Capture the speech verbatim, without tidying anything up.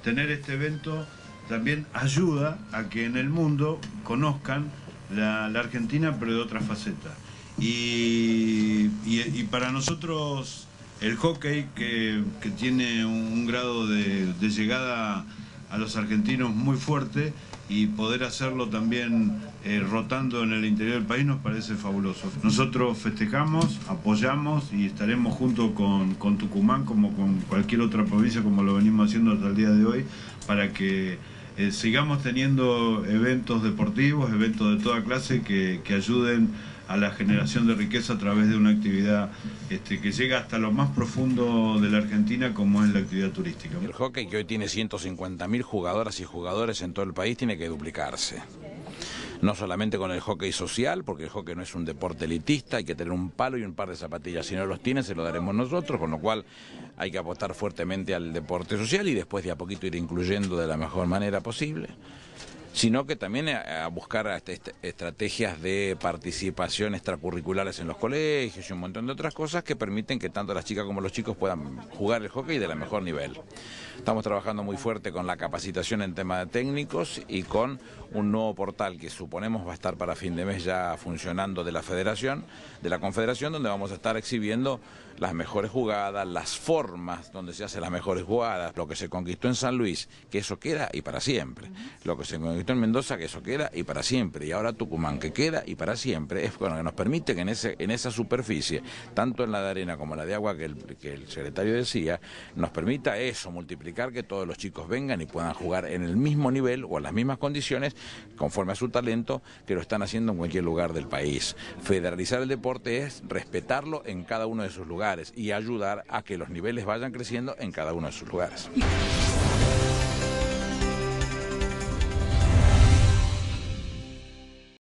tener este evento también ayuda a que en el mundo conozcan la, la Argentina, pero de otra faceta. Y, y, y para nosotros el hockey, que, que tiene un grado de, de llegada a los argentinos muy fuerte, y poder hacerlo también eh, rotando en el interior del país nos parece fabuloso. Nosotros festejamos, apoyamos y estaremos junto con, con Tucumán, como con cualquier otra provincia, como lo venimos haciendo hasta el día de hoy, para que eh, sigamos teniendo eventos deportivos, eventos de toda clase que, que ayuden a la generación de riqueza a través de una actividad este, que llega hasta lo más profundo de la Argentina, como es la actividad turística. El hockey, que hoy tiene ciento cincuenta mil jugadoras y jugadores en todo el país, tiene que duplicarse. No solamente con el hockey social, porque el hockey no es un deporte elitista, hay que tener un palo y un par de zapatillas. Si no los tienen, se lo daremos nosotros, con lo cual hay que apostar fuertemente al deporte social y después de a poquito ir incluyendo de la mejor manera posible. Sino que también a buscar estrategias de participación extracurriculares en los colegios y un montón de otras cosas que permiten que tanto las chicas como los chicos puedan jugar el hockey de la mejor nivel. Estamos trabajando muy fuerte con la capacitación en tema de técnicos y con un nuevo portal que suponemos va a estar para fin de mes ya funcionando de la federación, de la confederación, donde vamos a estar exhibiendo las mejores jugadas, las formas donde se hacen las mejores jugadas, lo que se conquistó en San Luis, que eso queda y para siempre, lo que se conquistó en Mendoza, que eso queda y para siempre, y ahora Tucumán, que queda y para siempre, es bueno, que nos permite que en, ese, en esa superficie, tanto en la de arena como en la de agua que el, que el secretario decía, nos permita eso, multiplicar, que todos los chicos vengan y puedan jugar en el mismo nivel o en las mismas condiciones, conforme a su talento, que lo están haciendo en cualquier lugar del país. Federalizar el deporte es respetarlo en cada uno de sus lugares y ayudar a que los niveles vayan creciendo en cada uno de sus lugares.